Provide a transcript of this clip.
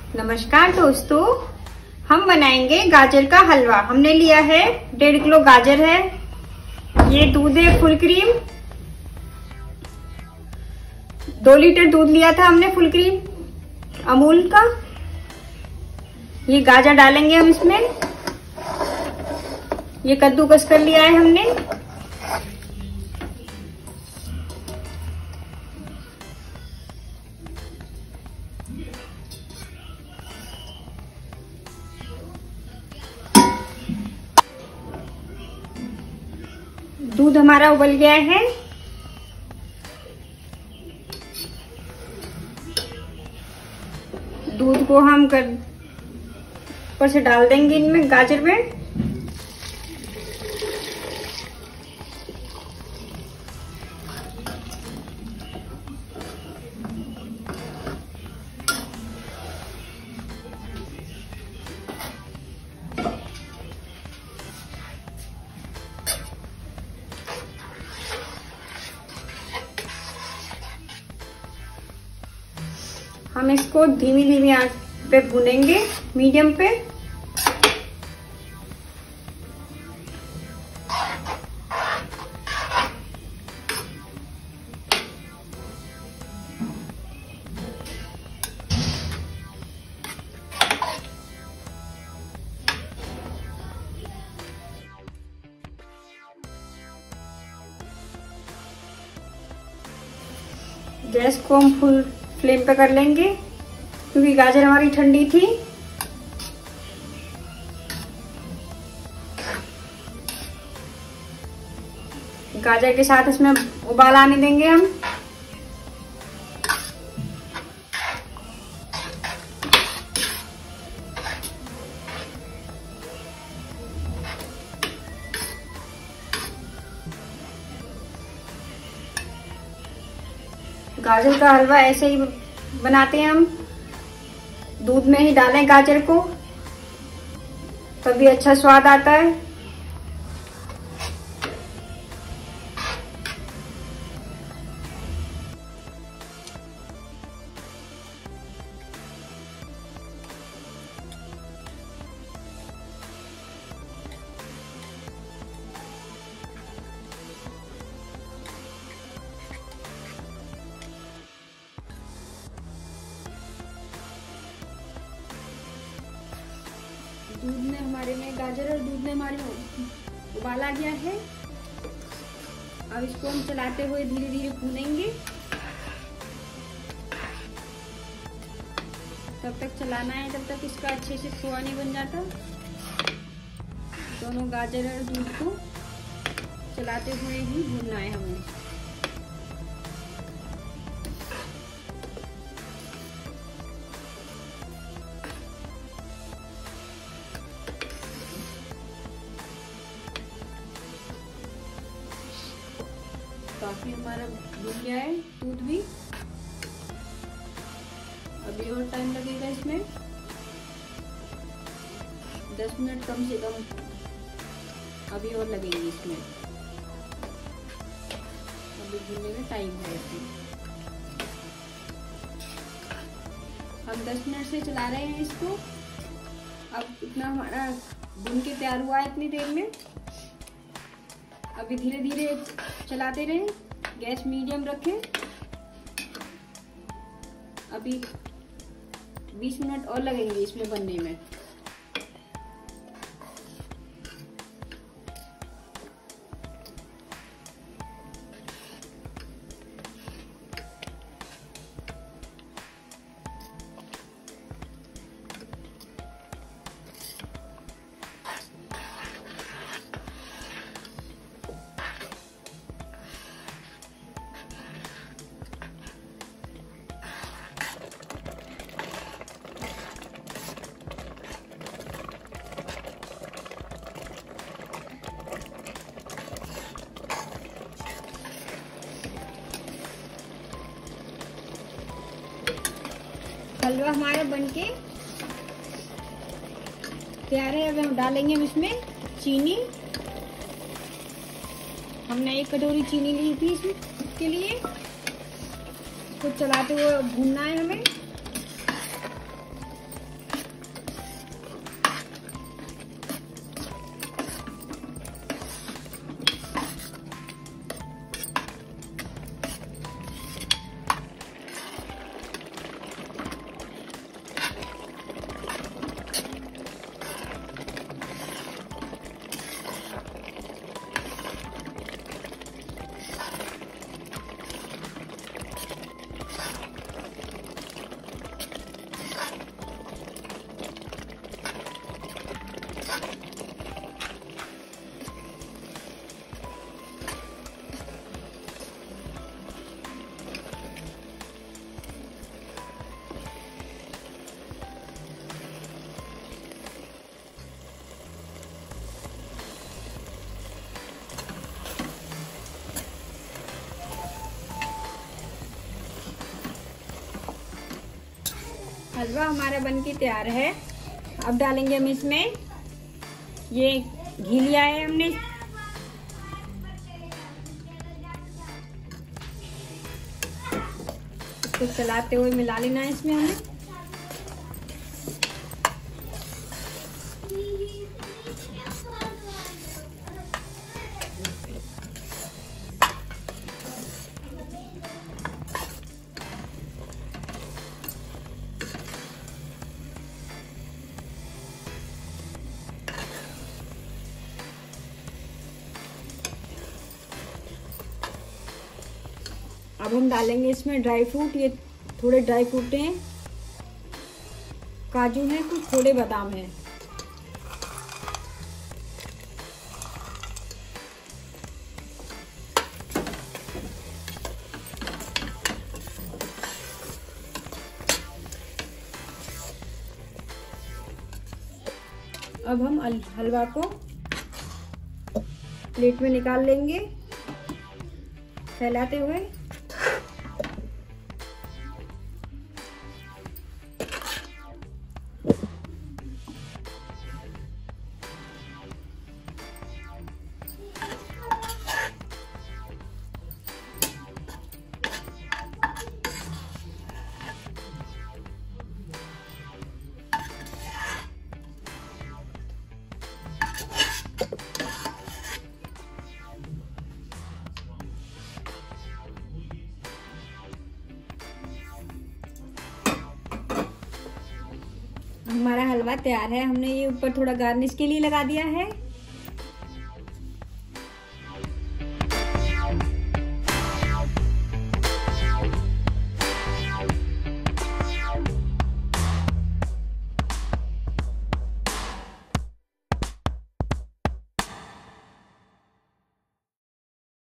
नमस्कार दोस्तों, हम बनाएंगे गाजर का हलवा। हमने लिया है 1.5 किलो गाजर है, ये दूध है फुल क्रीम, 2 लीटर दूध लिया था हमने फुल क्रीम अमूल का। ये गाजर डालेंगे हम इसमें। ये कद्दूकस कर लिया है हमने। दूध हमारा उबल गया है। दूध को हम ऊपर से डाल देंगे इनमें गाजर में। हम इसको धीमी धीमी आंच पे भूनेंगे, मीडियम पे। गैस को हम फुल फ्लेम पे कर लेंगे क्योंकि गाजर हमारी ठंडी थी। गाजर के साथ इसमें उबाल आने देंगे हम। गाजर का हलवा ऐसे ही बनाते हैं हम, दूध में ही डालें गाजर को, तभी अच्छा स्वाद आता है। दूध ने हमारे में गाजर और दूध ने हमारे में उबाला गया है। अब इसको हम चलाते हुए धीरे धीरे भूनेंगे। तब तक चलाना है जब तक इसका अच्छे से खोआ नहीं बन जाता। दोनों गाजर और दूध को चलाते हुए ही भूनना है हमें। काफी हमारा भून गया है दूध भी। अभी और टाइम लगेगा इसमें, 10 मिनट कम से कम अभी और लगेंगे इसमें। अभी भूनने में टाइम है इसमें। हम 10 मिनट से चला रहे हैं इसको। अब इतना हमारा भून के तैयार हुआ है इतनी देर में। अभी धीरे धीरे चलाते रहें, गैस मीडियम रखें। अभी 20 मिनट और लगेंगे इसमें बनने में। हलवा हमारा बनके तैयार है। अब हम डालेंगे इसमें चीनी। हमने 1 कटोरी चीनी ली थी इसके लिए। इसको चलाते हुए भूनना है हमें। हलवा हमारा बनके तैयार है। अब डालेंगे हम इसमें, ये घी लिया है हमने, इसको चलाते हुए मिला लेना है इसमें हमें। अब हम डालेंगे इसमें ड्राई फ्रूट। ये थोड़े ड्राई फ्रूट हैं, काजू हैं, कुछ थोड़े बादाम हैं। अब हम हलवा को प्लेट में निकाल लेंगे फैलाते हुए। हमारा हलवा तैयार है। हमने ये ऊपर थोड़ा गार्निश के लिए लगा दिया है।